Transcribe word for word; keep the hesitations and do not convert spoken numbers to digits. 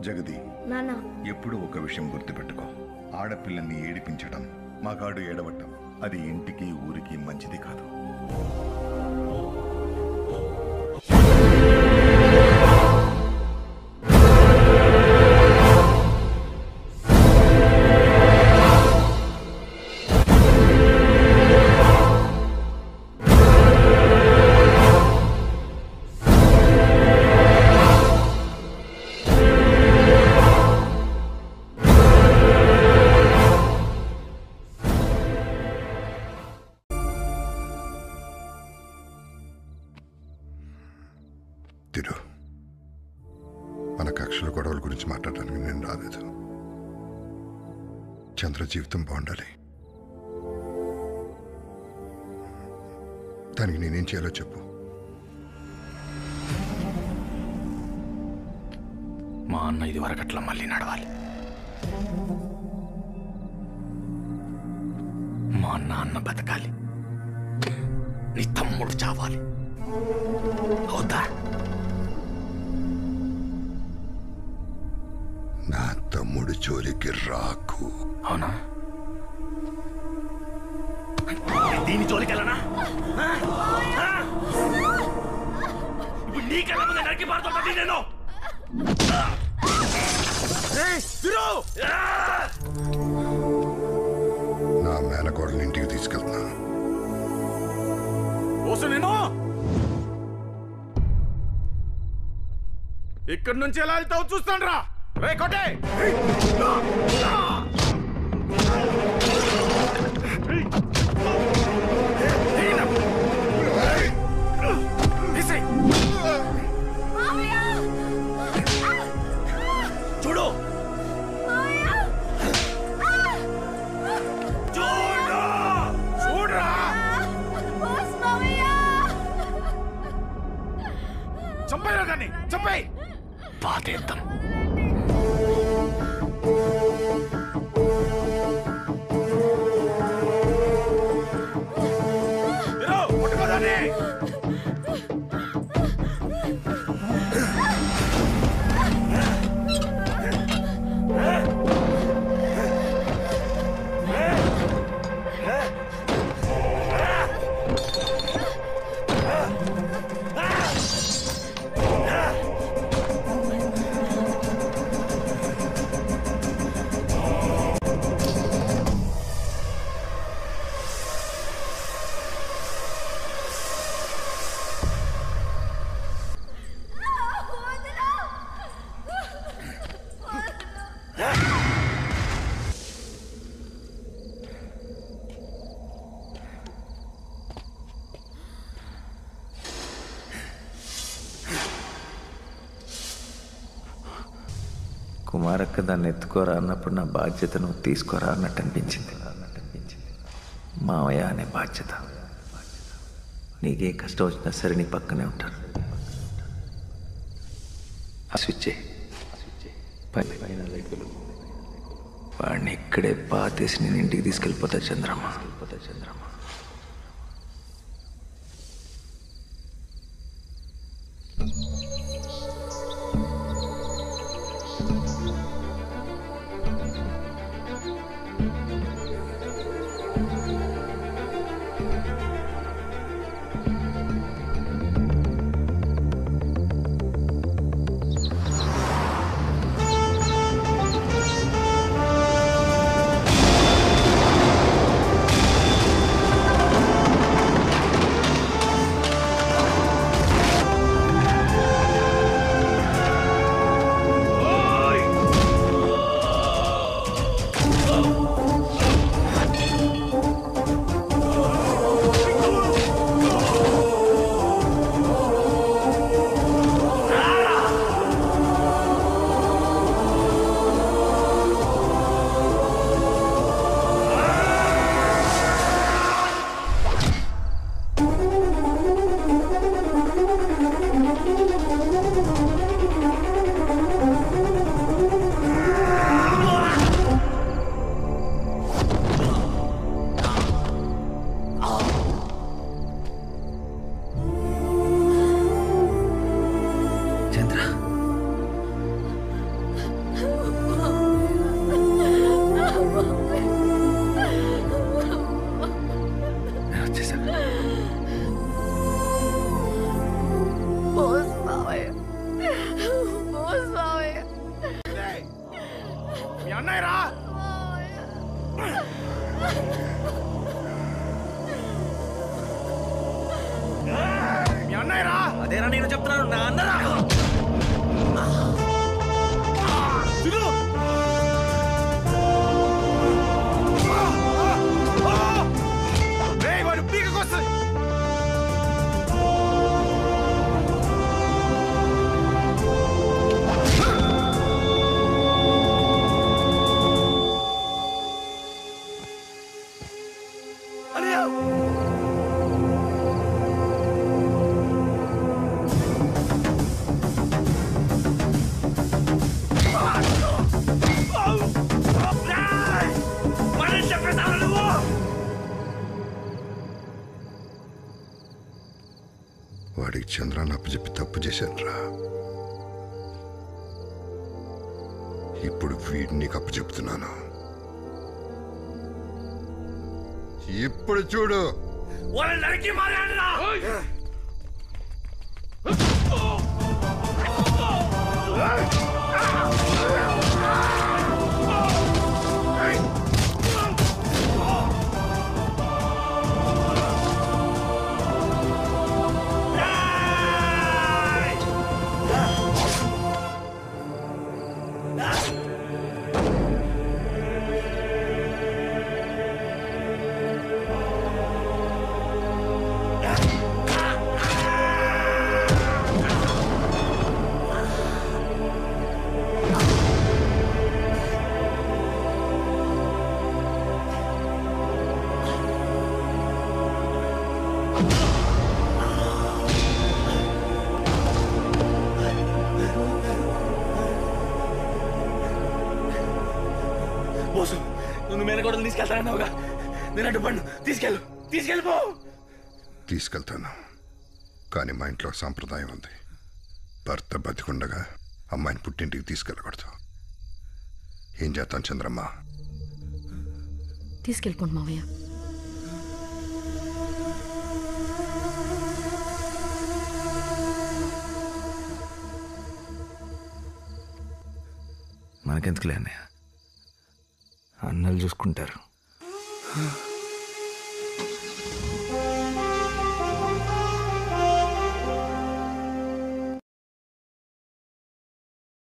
జగది నాన్న ఎప్పుడు ఒక విషయం గుర్తుపెట్టుకో, ఆడపిల్లల్ని ఏడిపించడం, మగాడు ఏడవటం అది ఇంటికి ఊరికి మంచిది కాదు. తిరు, మన కక్షల గొడవల గురించి మాట్లాడడానికి నేను రాలేదు. చంద్ర జీవితం బాగుండాలి. దానికి నేనేం చేయాలో చెప్పు. మా అన్న ఇది వరకట్లా మళ్ళీ నడవాలి. మా అన్న అన్న బతకాలి. నీ తమ్ముడు చావాలి. అవుదా? నా తమ్ముడు జోలికి రాకు. అవునా? దీని జోలికి వెళ్ళనా? ఇప్పుడు నీకెళ్ళ ముందు నరికి పారుతుంది నేను. నా మేనకోడని ఇంటికి తీసుకెళ్తున్నాను. నేను ఇక్కడి నుంచి ఎలా వెళ్తావు చూస్తాను రా. రే కొట్టే. చూడు చూడరా. చంపేరా దాన్ని, చంపే. పాతేద్దాం. కుమారక్క దాన్ని ఎత్తుకోరా అన్నప్పుడు నా బాధ్యత నువ్వు తీసుకోరా అన్నట్టు అనిపించింది. మావయ్య అనే బాధ్యత. నీకే కష్టం వచ్చినా సరే నీ పక్కనే ఉంటాను. ఆ స్విచ్ పైన లైట్లు వాడిని ఇక్కడే పాతేసి నేను ఇంటికి తీసుకెళ్ళిపోతా చంద్రమ్మ. చంద్రమ్మ అందుకేనా నేను చెప్తున్నాను నా అన్నరా తిను. ఏయ్, వాడు పీకకొస్తుంది. వాడికి చంద్రాన్ని అప్పచెప్పి తప్పు చేశాను రా. ఇప్పుడు వీడిని నీకు అప్పచెప్తున్నాను. ఇప్పుడు చూడు. వాళ్ళని నరికి మారాడురా. బోసు, నువ్వు మేనగోడలు తీసుకెళ్తానన్నావుగా, నేను అడ్డుపడ్ను. తీసుకెళ్ళు, తీసుకెళ్ళిపో. తీసుకెళ్తాను, కానీ మా ఇంట్లో సాంప్రదాయం ఉంది. భర్త బతికుండగా అమ్మాయిని పుట్టింటికి తీసుకెళ్ళకూడదు. ఏం చేస్తాను చంద్రమ్మ? తీసుకెళ్ళిపోండి మావయ్య. మనకెందుకులే అన్నయ్య, అన్నలు చూసుకుంటారు.